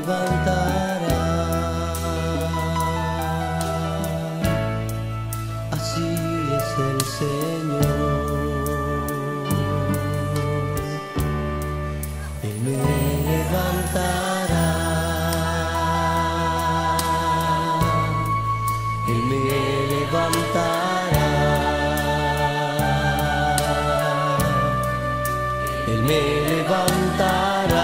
levantará. Así es el Señor. Él me levantará. Él me levantará. Él me levantará.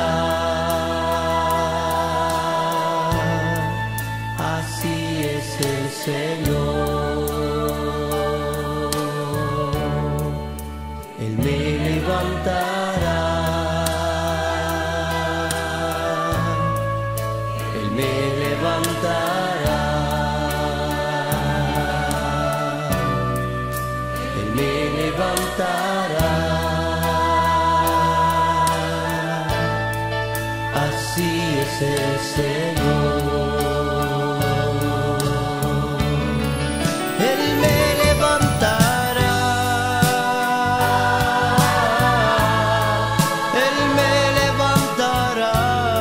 Así es el Señor. Él me levantará. Él me levantará. Él me levantará. Así es el Señor. Él me levantará. Él me levantará.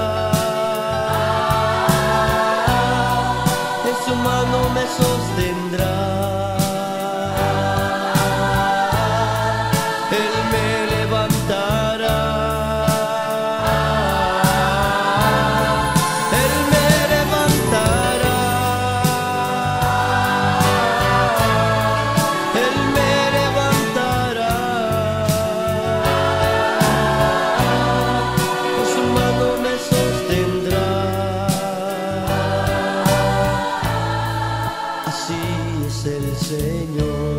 En su mano me sostendrá. Él me levantará. Así es el Señor.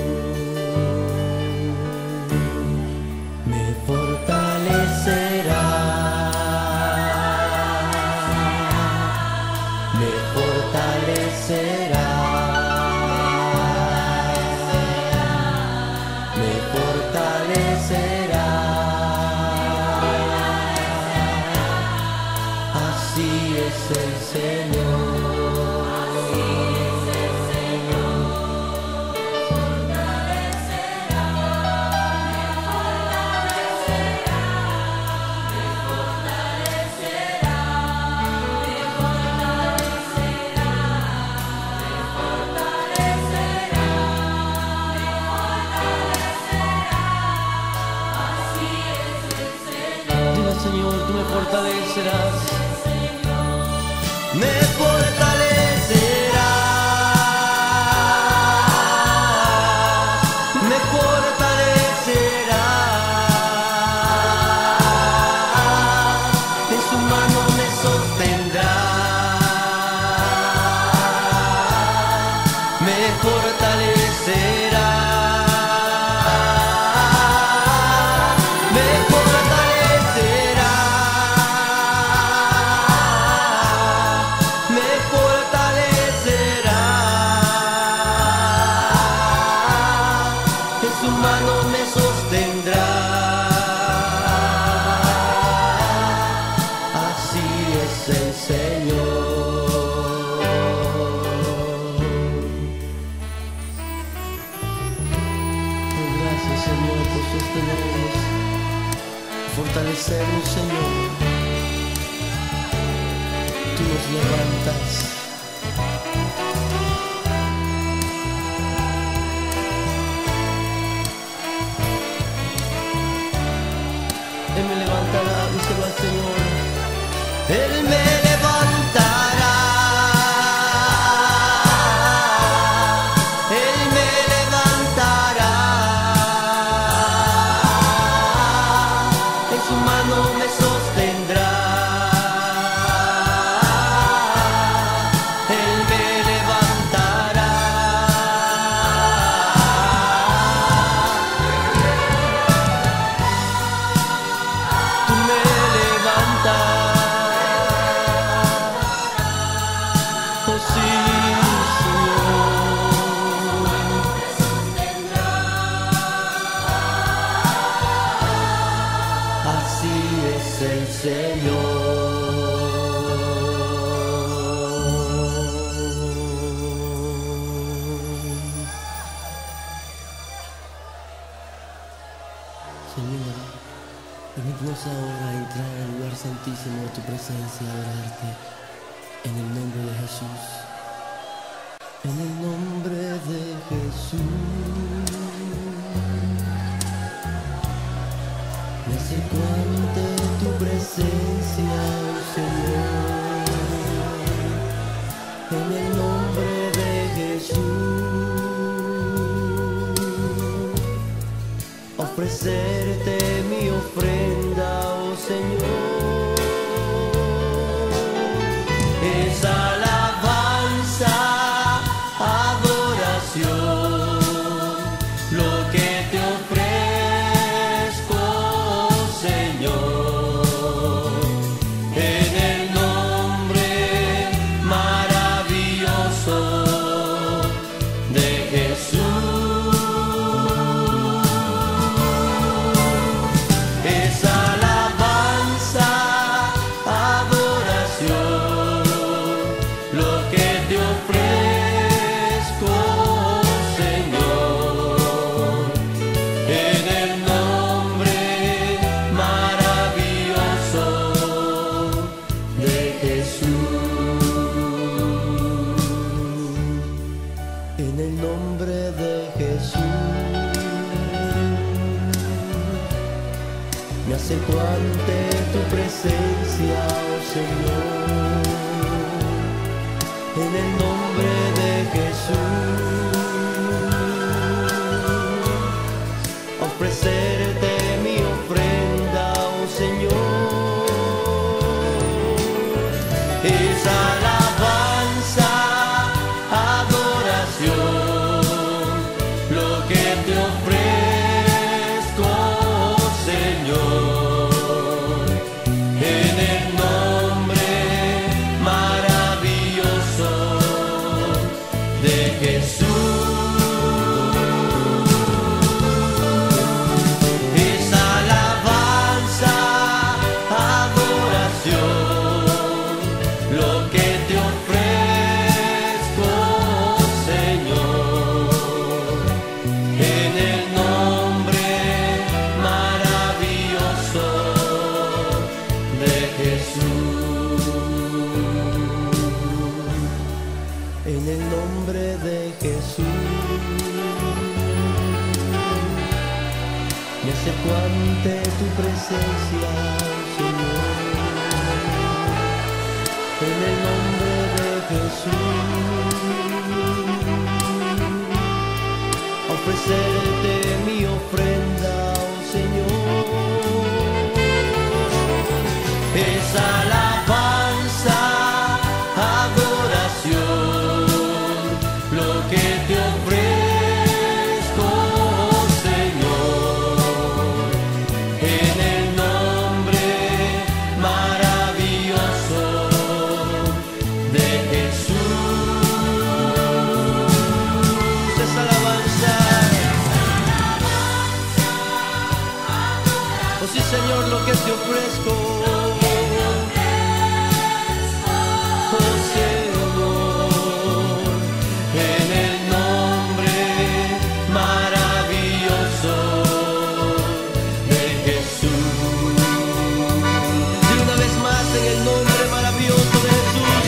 Me fortalecerá. Me fortalecerá. Me fortalecerá. Así es el Señor. Señor, tú me fortalecerás. Me fortalecerás. Me fortalecerás. En su mano me sostendrá. Me fortalecerá. Su mano me sostendrá. Así es el Señor. Gracias, Señor, por sostenernos, fortalecernos, Señor. Tú nos levantas. Él me levantará, díselo al Señor. Él me levantará. Él me levantará. En su mano me sostendrá. Él me levantará. El Señor. Señor, permítanos ahora entrar al lugar santísimo de tu presencia, adorarte en el nombre de Jesús. En el nombre de Jesús me acerco ante tu presencia, oh Señor. En el nombre de Jesús ofrecerte mi ofrenda, oh Señor. Es alabanza, adoración, lo que te ofrezco, Señor, en el nombre maravilloso de Jesús. Es alabanza, adoración, lo que te ofrezco, Señor, en el nombre maravilloso de Jesús. En el nombre de Jesús me acerco ante tu presencia, oh Señor. En el nombre de Jesús ofrecerte mi ofrenda, oh Señor. Es alabanza, adoración, lo que te ofrezco, Señor, en el nombre maravilloso de Jesús. Es alabanza, adoración, lo que te ofrezco, Señor, en el nombre maravilloso de Jesús. En el nombre de Jesús me acerco ante tu presencia, Señor. En el nombre de Jesús ofrecerte mi ofrenda, oh Señor. Es alabanza, adoración, lo que te ofrezco, Señor, en el nombre maravilloso de Jesús. Es alabanza, oh sí, Señor, lo que te ofrezco, oh Señor, en el nombre maravilloso de Jesús. Y una vez más, en el nombre maravilloso de Jesús.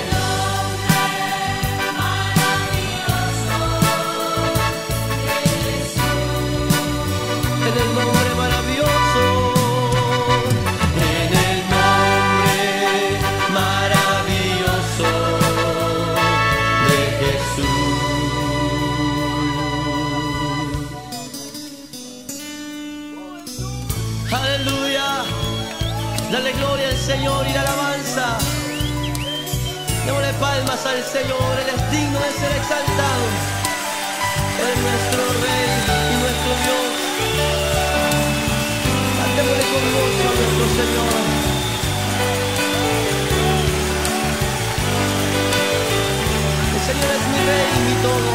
En el nombre maravilloso, en el nombre maravilloso de Jesús. Aleluya, dale gloria al Señor y la alabanza. Démosle palmas al Señor, Él es digno de ser exaltado. Él es nuestro Rey y nuestro Dios. Cantémosle con gozo a nuestro Señor. El Señor es mi Rey y mi todo.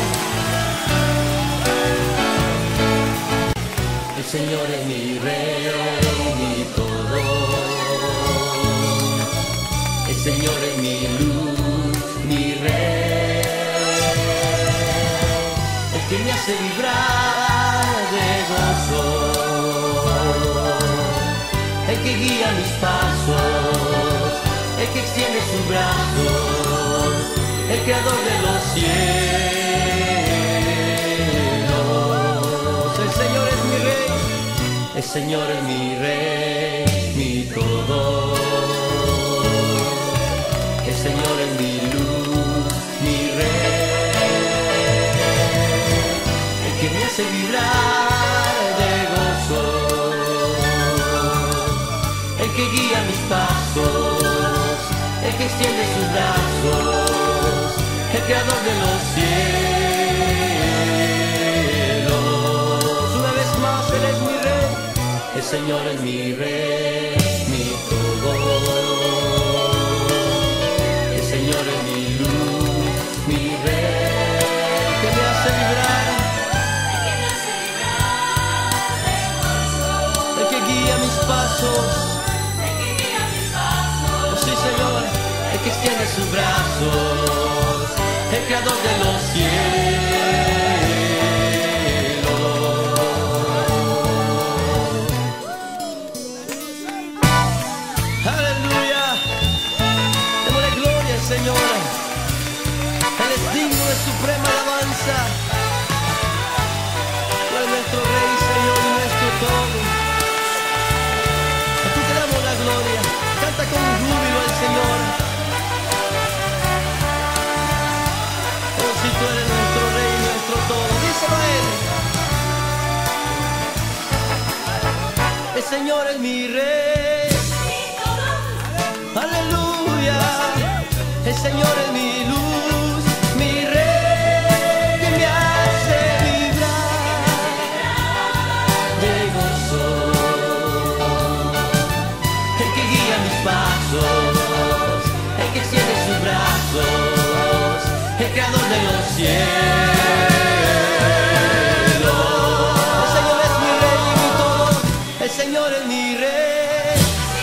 El Señor es mi Rey y mi todo. El Señor es mi luz, mi Rey, el que me hace vibrar de gozo, el que guía mis pasos, el que extiende sus brazos, el creador de los cielos. El Señor es mi rey, el Señor es mi rey, mi todo. El Señor es mi luz, mi rey, el que me hace vibrar de gozo, el que guía mis pasos, el que extiende sus brazos, el creador de los cielos. Una vez más, Él es mi rey, el Señor es mi rey, mi todo. El Señor es mi luz, mi rey, que me hace vibrar, el que guía mis pasos. Sí, Señor, el que extiende sus brazos, el creador de los cielos. Aleluya, démosle gloria al Señor. Él es digno de suprema alabanza. Tú eres nuestro Rey, Señor, y nuestro todo. A ti te damos la gloria. Canta con júbilo al Señor. Oh, si tú eres nuestro Rey, nuestro todo, díselo a Él. El Señor es mi Rey. Aleluya. El Señor es mi luz, mi Rey, que me hace vibrar de gozo. El que guía mis pasos, el que extiende sus brazos, el creador de los cielos. El Señor es mi rey y mi todo, el Señor es mi rey.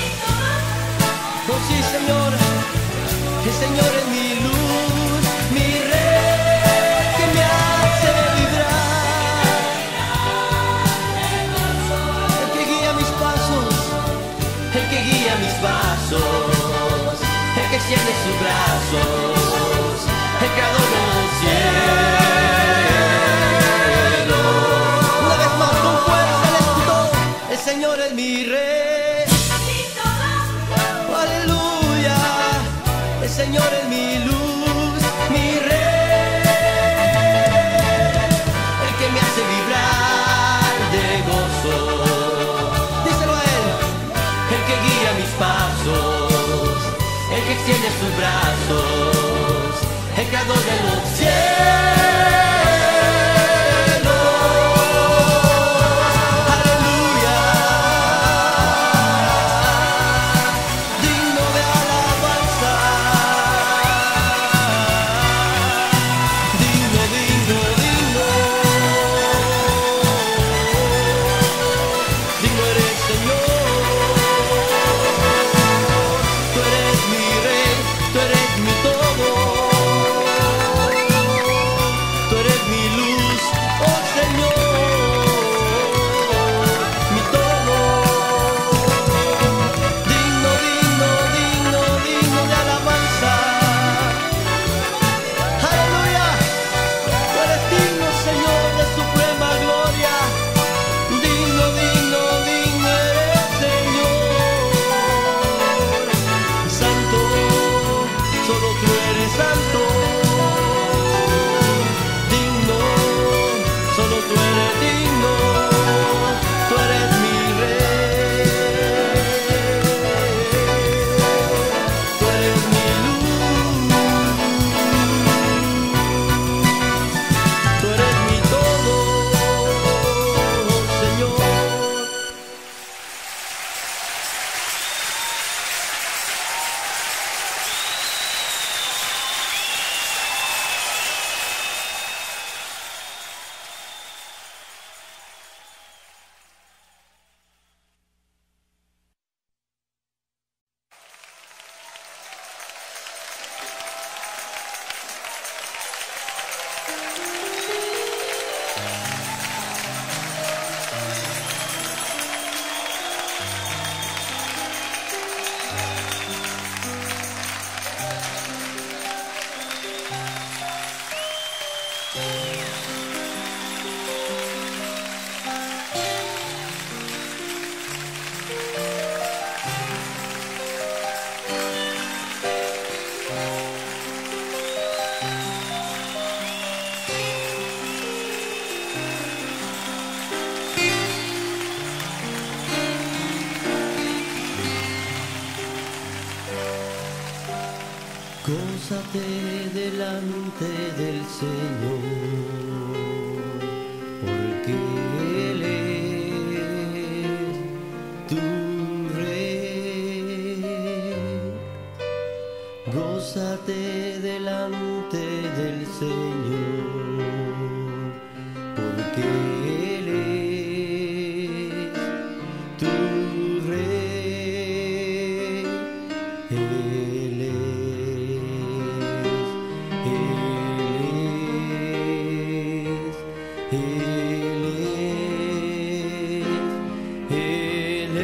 Oh sí, Señor, el Señor es mi luz, mi rey, que me hace vibrar. El que guía mis pasos, el que guía mis pasos, el que extiende sus brazos, el creador de los cielos. Una vez más con fuerza el escudo, el Señor es mi rey. Aleluya, el Señor es mi luz, mi rey, el que me hace vibrar de gozo. Díselo a Él, el que guía mis pasos, el que extiende sus brazos, el creador de los cielos. Aleluya, digno de alabanza, digno, digno, digno, digno eres, Señor. Tú eres mi rey, tú eres mi todo. Gózate delante del Señor, porque Él es tu Rey. Gózate delante del Señor, porque Él es tu Rey. Él es. Él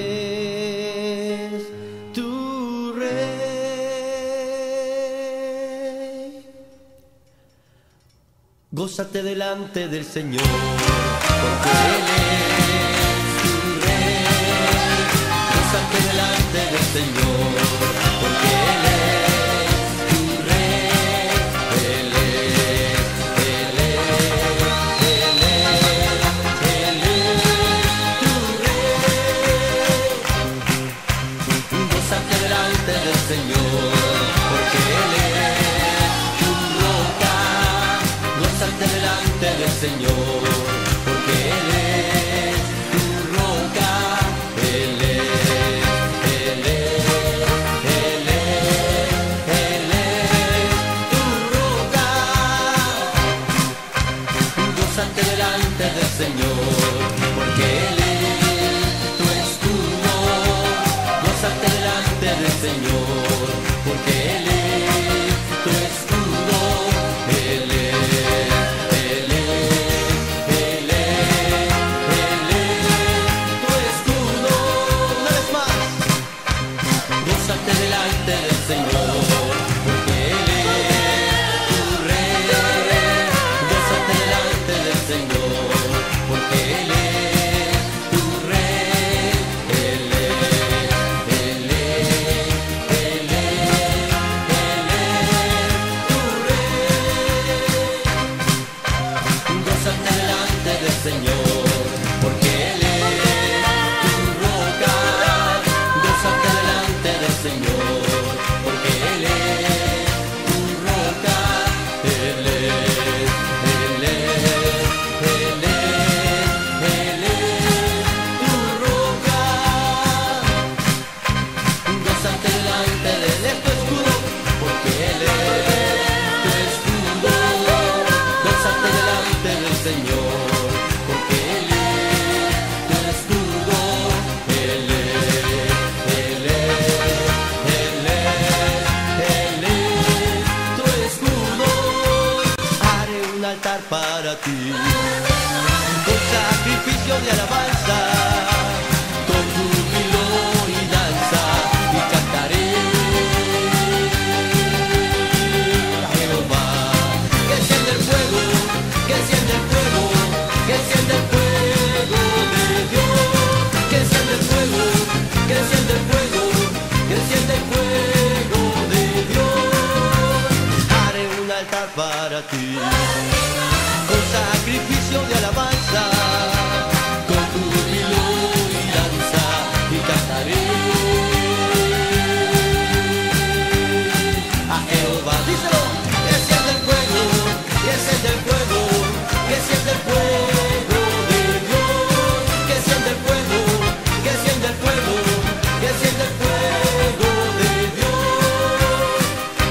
es tu Rey. Gózate delante del Señor, porque Él es tu Rey. Gózate delante del Señor, porque Él es tu Rey. Él es, Él es, Él es, Él es tu Rey. Gózate delante del Señor, porque Él es tu roca. Gózate delante del Señor, porque Él es tu roca. Él es, Él es, Él es, Él es tu roca. Gózate delante del Señor, porque Él es tu escudo. Gózate delante del Señor, porque Él es tu escudo. Él es, Él es, Él es, Él es tu escudo. Una vez más, gózate delante del Señor, porque Él es tu Rey. Gózate delante del Señor, porque Él es tu Rey. Él es, Él es, Él es, Él es tu Rey. Gózate delante del Señor, porque Él es tu roca. Gózate delante del Señor, porque Él es tu roca. Él es, Él es, Él es, Él es tu roca. Gózate delante de Él, es tu escudo, porque Él es tu escudo. Gózate delante del Señor, porque Él es tu escudo. Él es, Él es, Él es, Él es tu escudo. Haré un altar para ti, con sacrificio de alabanza, con júbilo y danza, y cantaré a Jehová. Que enciende el fuego, que enciende el fuego, que enciende el fuego de Dios. Que enciende el fuego, que enciende el fuego, que enciende el fuego de Dios. Haré un altar para ti, con sacrificio de alabanza, con júbilo y danza, y cantaré a Jehová. Díselo, que enciende el fuego, que enciende el fuego, que enciende el fuego de Dios. Que enciende el fuego, que enciende el fuego, que enciende el fuego de Dios.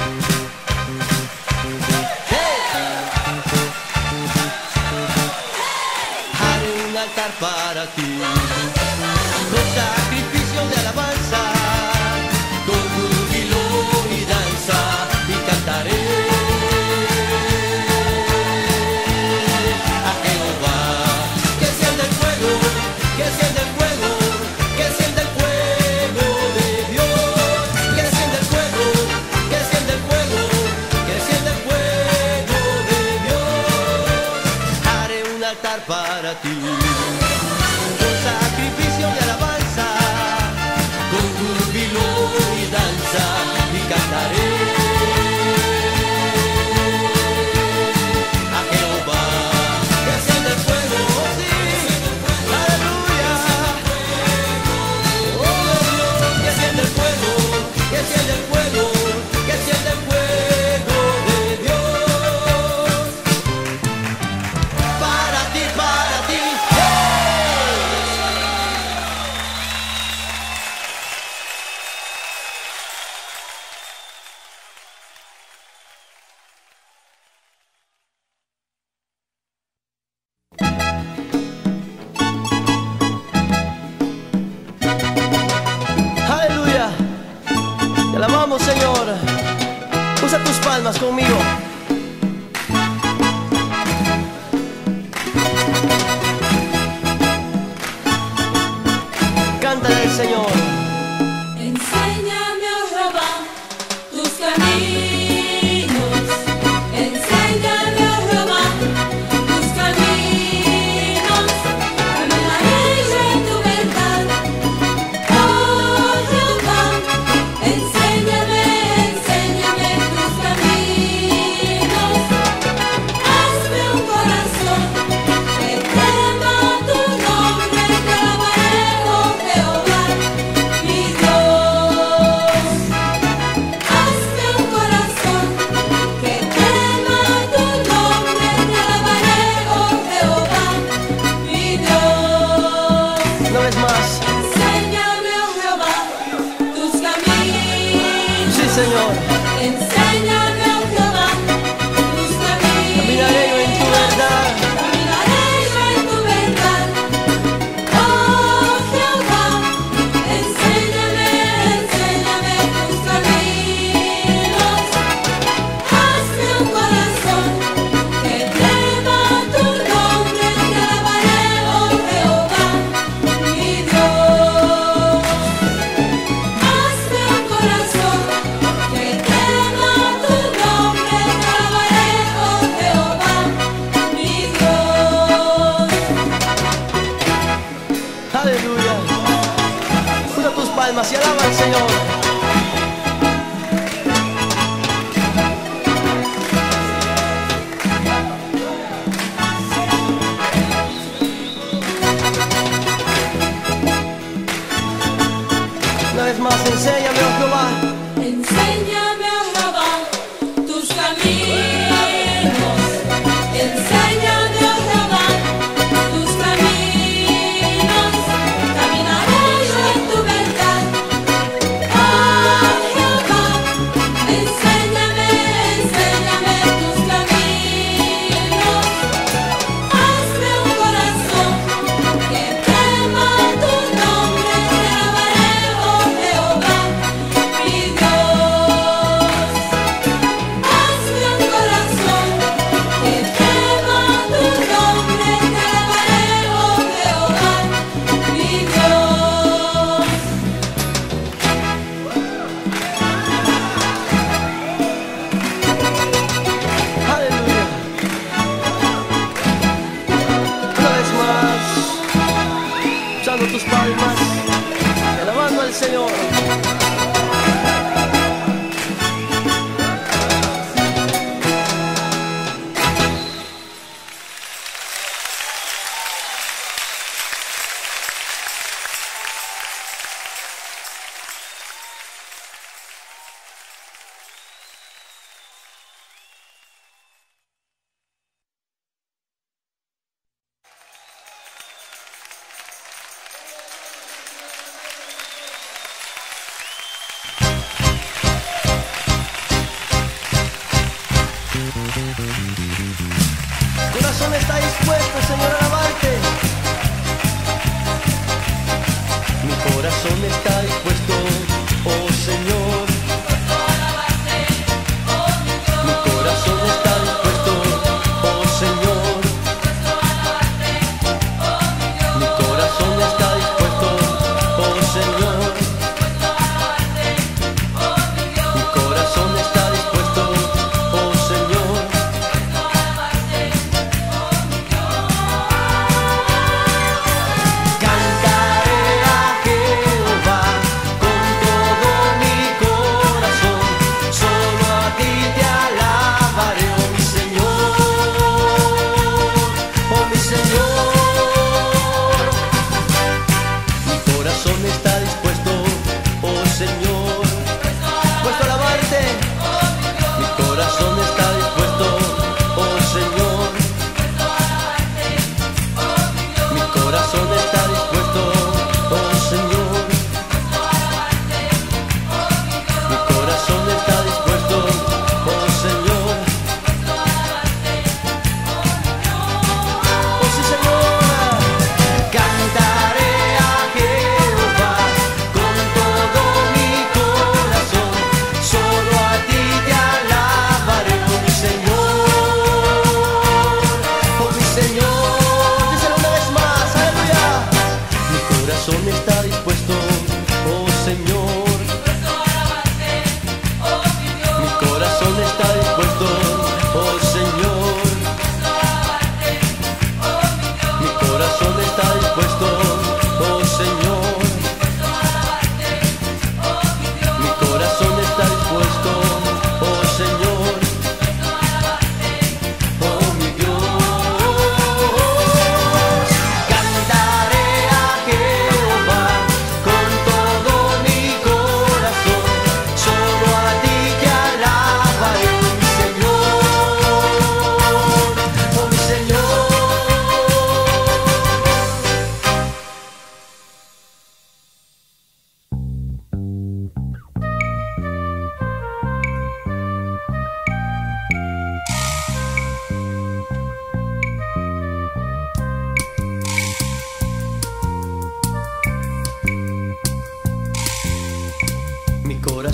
Haré un altar para ti, con sacrificio de alabanza, con júbilo y danza, y cantaré a Jehová. Que enciende el fuego, que enciende el fuego, que enciende el fuego de Dios. Que enciende el fuego, que enciende el fuego, que enciende el fuego de Dios. Haré un altar para ti, con sacrificio de alabanza, con júbilo y danza, y cantaré Usa tus palmas conmigo. Cántale al Señor. Enséñame, oh Jehová, tus caminos. Enséñame, oh Jehová, tus caminos. Caminaré yo en tu verdad. Oh Jehová, enséñame, enséñame tus caminos. Hazme un corazón que tema tu nombre, te alabaré, oh Jehová, mi Dios. Hazme un corazón que tema tu nombre, te alabaré, oh Jehová, mi Dios. Una vez más. Enséñame, oh Jehová, tus caminos. Sí, Señor. Enséñame, oh Jehová, tus caminos. Caminaré yo en tu verdad. Caminaré yo en tu verdad. Oh Jehová, enséñame, enséñame tus caminos. Hazme un corazón que tema tu nombre, te alabaré, oh Jehová, mi Dios. Hazme un corazón que tema tu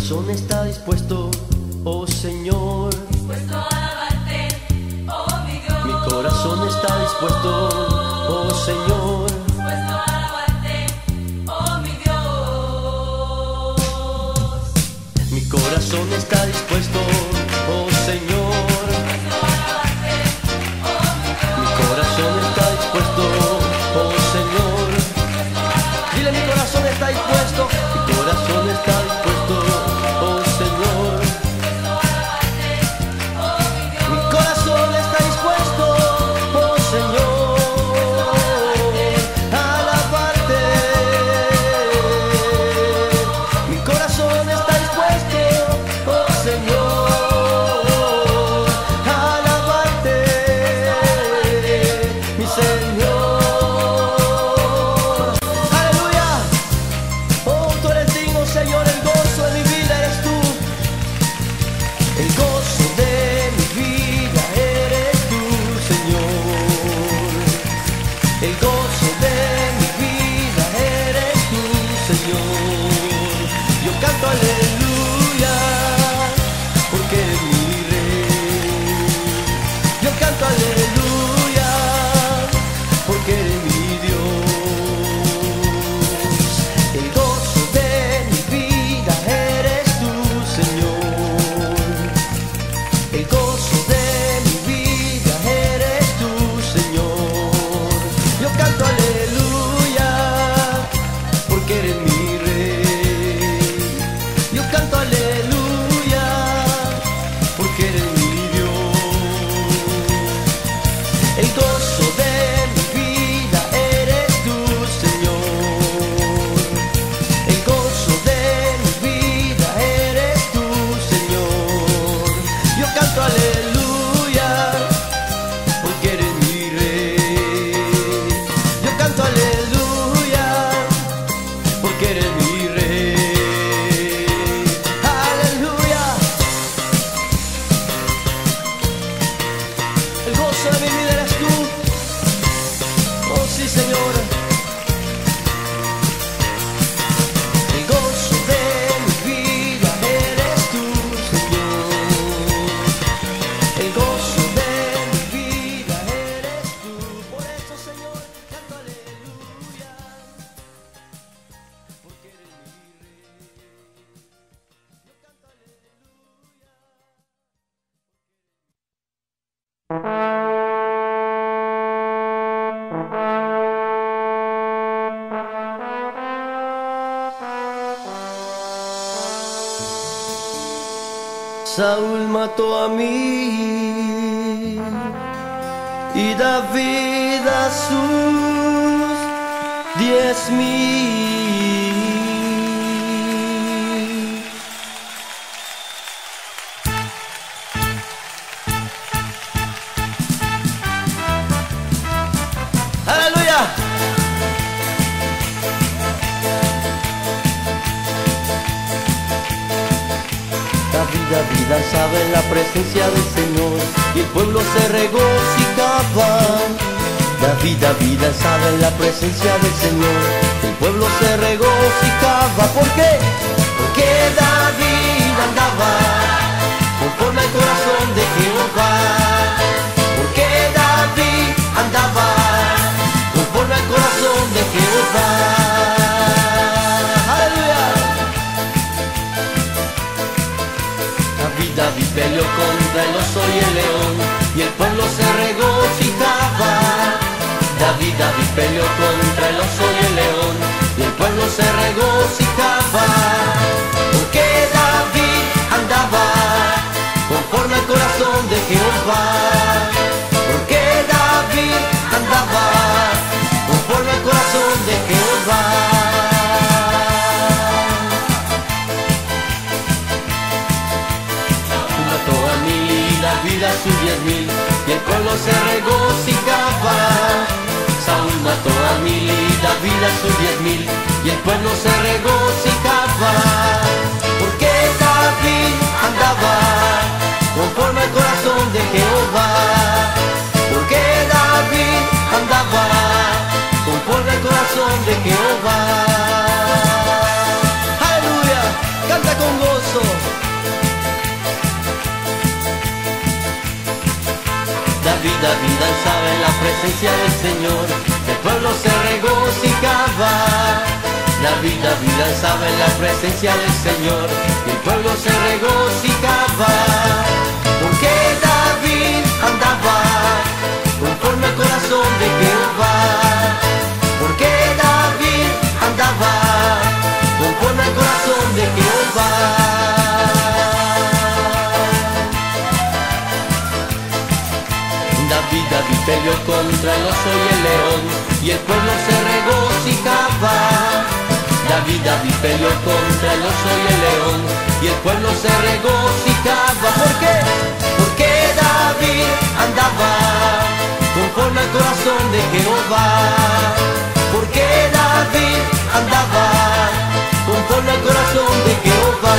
corazón está dispuesto, oh Señor. Dispuesto a alabarte, oh mi Dios. Mi corazón está dispuesto, oh Señor. Dispuesto a alabarte, oh mi Dios. Mi corazón está dispuesto, oh Señor. Dispuesto a alabarte, oh mi Dios. Mi corazón está dispuesto, oh Señor. Dile, mi corazón está dispuesto. Mi corazón está dispuesto, oh Señor. Mi corazón está dispuesto, oh Señor, a alabarte. Mi corazón está dispuesto, oh Señor, a alabarte, mi Señor. Aleluya. Oh, tú eres digno, Señor, el gozo de mi vida eres tú. El gozo de mi vida eres tú, Señor. El gozo de mi vida eres tú, Señor. Yo canto aleluya, porque eres mi rey. Yo canto aleluya, porque eres mi Dios. El gozo de mi vida eres tú, Señor. El gozo de mi vida eres tú, Señor. Yo canto aleluya, porque eres mi rey. Yo canto aleluya, porque eres mi Dios. El gozo de mi vida eres tú, Señor. El gozo de mi vida eres tú, Señor. Yo canto aleluya, porque eres mi rey. Yo canto aleluya, porque eres mi rey. Aleluya. El gozo de mi vida eres tú. Oh sí, Señor. El gozo de mi vida eres tú, Señor. El gozo de mi vida eres tú. Por eso, Señor, canto aleluya, porque eres mi rey. Yo canto aleluya. Saúl mató a mí y David a sus 10,000. ¡Aleluya! David danzaba en la presencia del Señor y el pueblo se regocijaba. David danzaba en la presencia del Señor, el pueblo se regocijaba. ¿Por qué? Porque David andaba conforme al corazón de Jehová. Porque David andaba conforme al corazón de Jehová. David peleó contra el oso y el león y el pueblo se regocijaba. David peleó contra el oso y el león y el pueblo se regocijaba. Porque David andaba conforme al corazón de Jehová. Porque David andaba conforme al corazón de Jehová. David a sus 10,000 y el pueblo se regocijaba. Saúl mató a 1000 y David a sus 10,000 y el pueblo se regocijaba. Porque David andaba conforme al corazón de Jehová. Porque David andaba conforme al corazón de Jehová. Aleluya, canta con gozo. David danzaba en la presencia del Señor, el pueblo se regocijaba. David danzaba en la presencia del Señor, y el pueblo se regocijaba. Porque David andaba conforme al corazón de Jehová. Porque David andaba conforme al corazón de Jehová. David peleó contra el oso y el león, y el pueblo se regocijaba. David peleó contra el oso y el león, y el pueblo se regocijaba. ¿Por qué? Porque David andaba conforme al corazón de Jehová. Porque David andaba conforme al corazón de Jehová.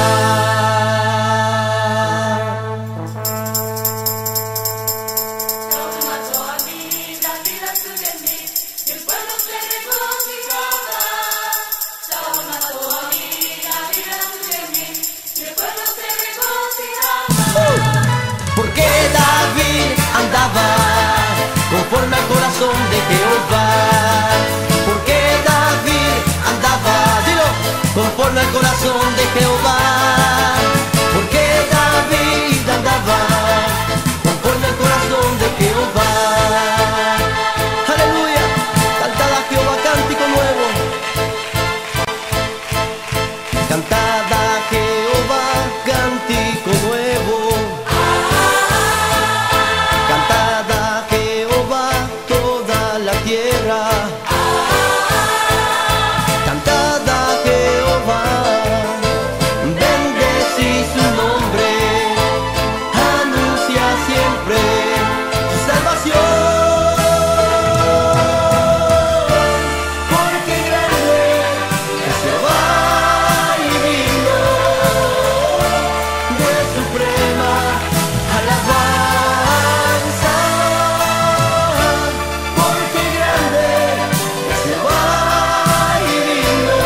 Porque David andaba conforme al corazón de Jehová. Porque David andaba, dilo, conforme al corazón de Jehová. Porque David andaba conforme al corazón de Jehová. Aleluya, cantad a Jehová cántico nuevo. Cantad a Jehová cántico nuevo. Cantad a Jehová toda la tierra. Cantad a Jehová, bendecí su nombre, anuncia siempre su salvación. Porque grande es Jehová y digno de suprema alabanza. Porque grande es Jehová y digno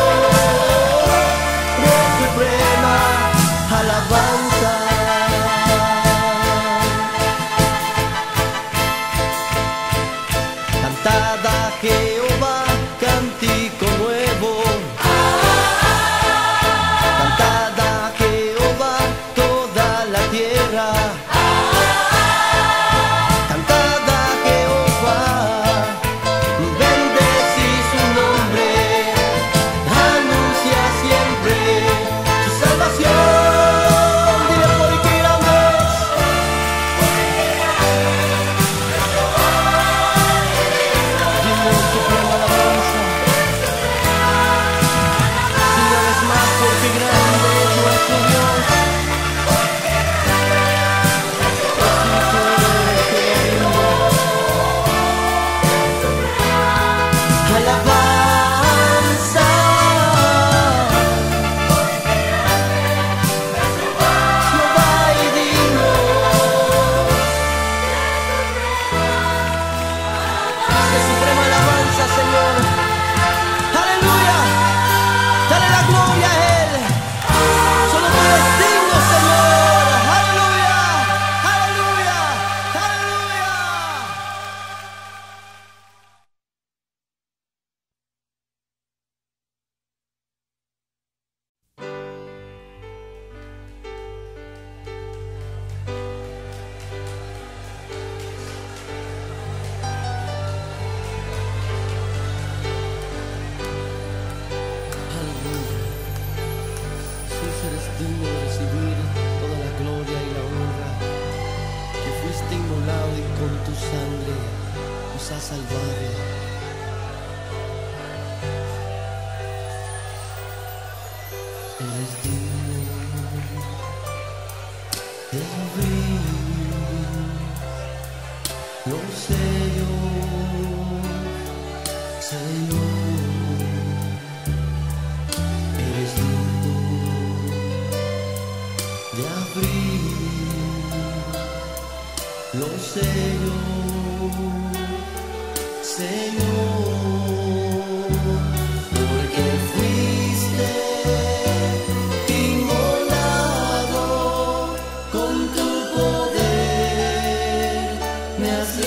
de suprema alabanza. Cantad a Jehová cántico nuevo. Cantad a Jehová toda la tierra. Cantad a Jehová, bendecí su nombre, anuncia siempre su salvación. Dile porque grande es. Dile suprema alabanza. Dile una vez más porque grande es nuestro Dios. Alabanza. Jehová y digno. De suprema alabanza, Señor. Aleluya. Dale la gloria a Él. Solo tú eres digno, Señor. Aleluya. Aleluya. Aleluya. Aleluya. Jesús, eres digno de recibir toda la gloria y la honra, que fuiste inmolado y con tu sangre nos has salvado. Eres digno de abrir los sellos, Señor. Eres digno de abrir los sellos, Señor, porque fuiste inmolado con tu poder, me has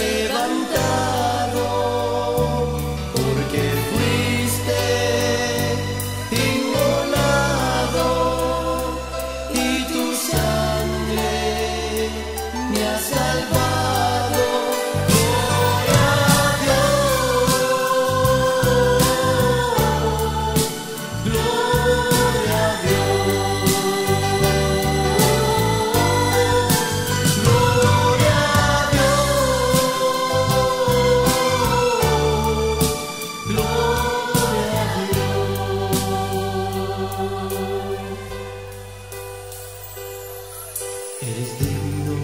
digno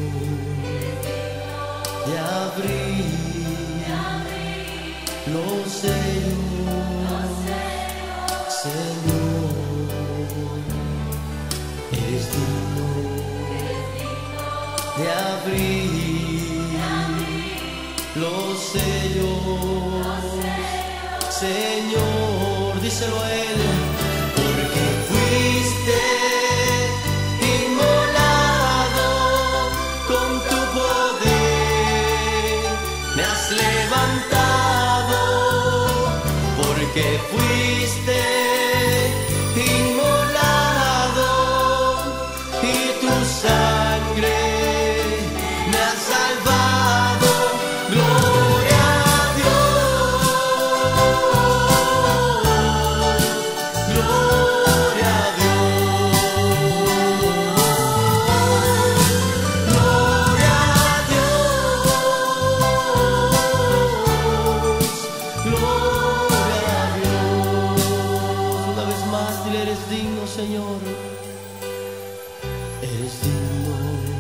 de abrir los sellos, Señor, eres digno de abrir los sellos, Señor, díselo a Él, porque fuiste inmolado con tu poder, me has levantado, porque fuiste inmolado y tu sangre me ha salvado. Gloria a Dios, gloria a Dios, gloria a Dios, gloria a Dios. Una vez más, dile, eres digno, Señor, eres digno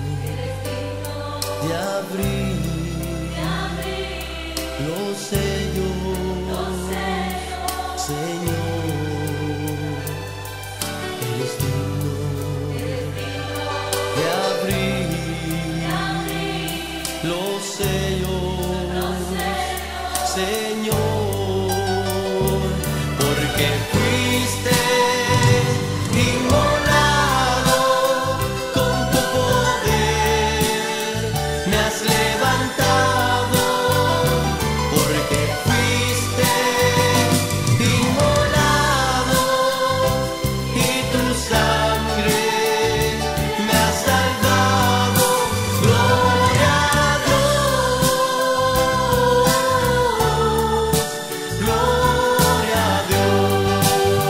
de abrir los sellos, Señor, eres digno de abrir los sellos, Señor, porque fuiste inmolado con tu poder, me has levantado, porque fuiste inmolado y tu sangre me ha salvado. Gloria a Dios, gloria a Dios,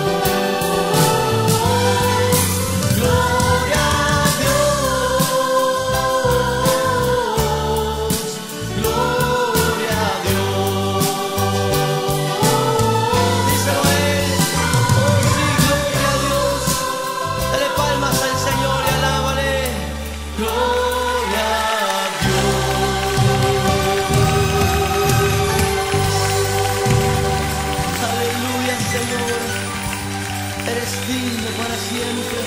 gloria a Dios, gloria a Dios. Díselo a Él, oh sí, gloria a Dios. Dale palmas al Señor y alábale. Gloria a Dios. Aleluya, Señor. Eres digno para siempre.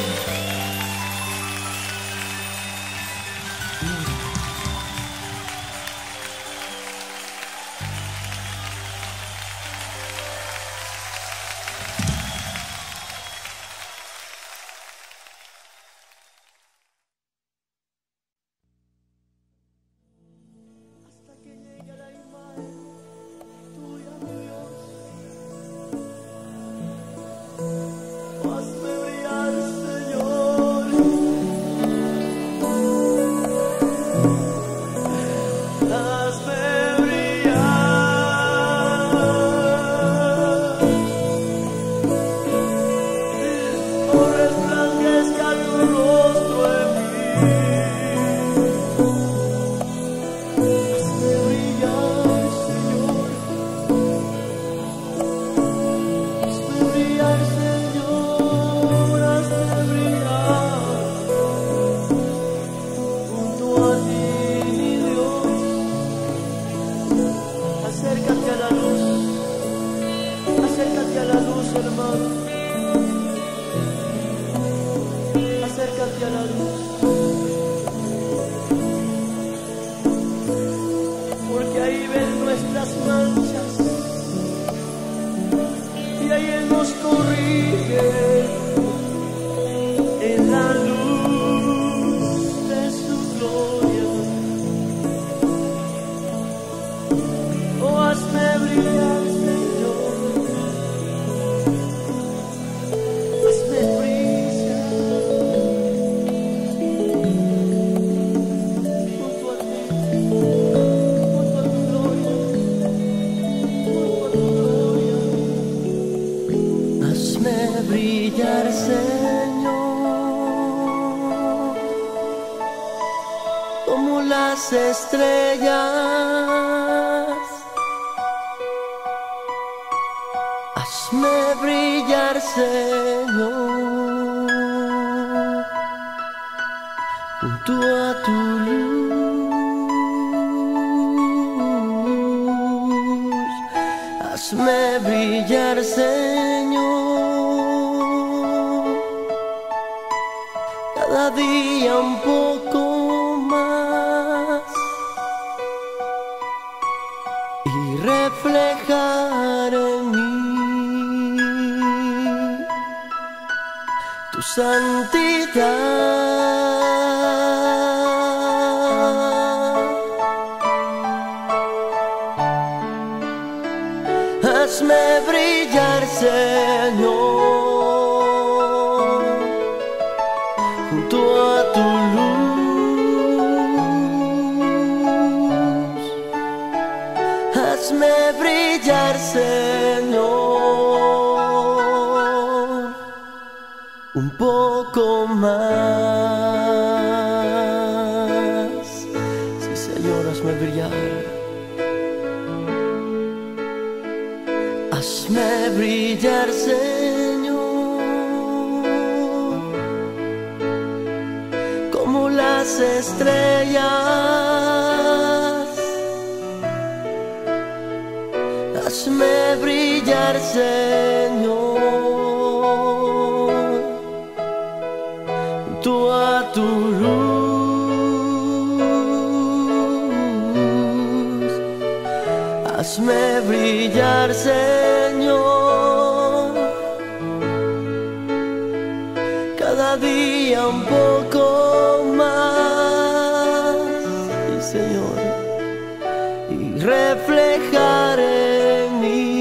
Hasta que llegue la imagen tuya, mi Dios. Hazme brillar, Señor. Hazme brillar. Oh, resplandezca tu rostro en mí. Hazme brillar, Señor. Hazme brillar, Señor. Hazme brillar junto a ti, mi Dios. Acércate a la luz. Acércate a la luz, hermano. Acércate a la luz. Porque ahí ven nuestras manchas y ahí Él nos corrige en la luz de su gloria. Oh, hazme brillar, Señor. Hazme brillar junto a ti, junto a tu gloria, junto a tu gloria. Hazme brillar, Señor, como las estrellas. Hazme brillar, Señor, junto a tu brillar, Señor, cada día un poco más y reflejar en mí tu santidad. Hazme brillar, Señor, junto a tu luz. Hazme brillar, Señor, un poco más. Sí, Señor, hazme brillar. Hazme brillar, Señor, como las estrellas. Hazme brillar, Señor, junto a tu luz. Hazme brillar, Señor, cada día un poco más, sí, Señor, y reflejar en mí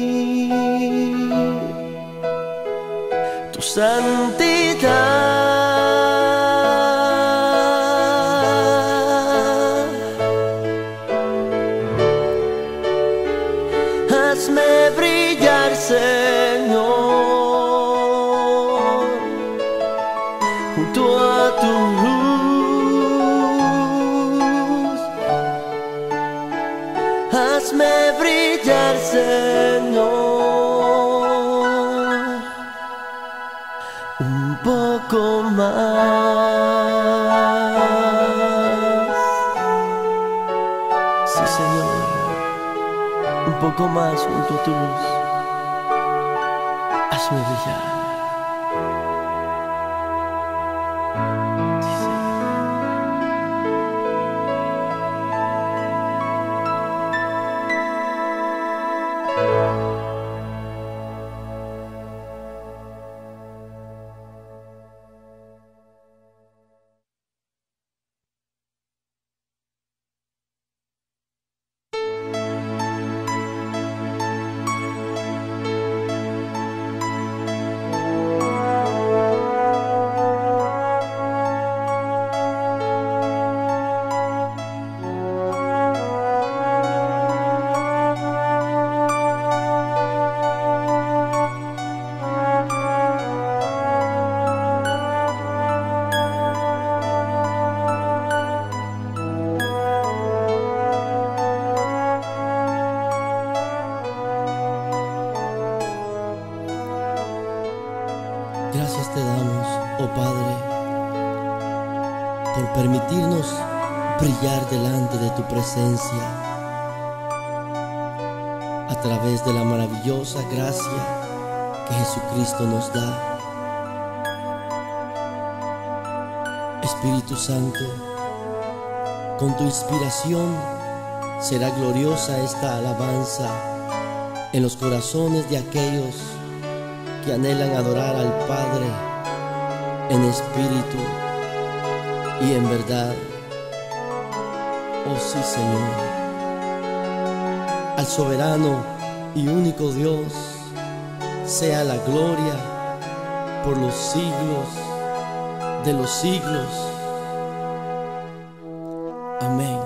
tu santidad. Hazme brillar, Señor, junto a tu luz. Hazme brillar, Señor, un poco más. Sí, Señor, un poco más junto a tu luz. Hazme brillar. Sí, Señor. Gracias te damos, oh Padre, por permitirnos brillar delante de tu presencia a través de la maravillosa gracia que Jesucristo nos da. Espíritu Santo, con tu inspiración será gloriosa esta alabanza en los corazones de aquellos que anhelan adorar al Padre en espíritu y en verdad. Oh sí, Señor, al soberano y único Dios sea la gloria por los siglos de los siglos. Amén.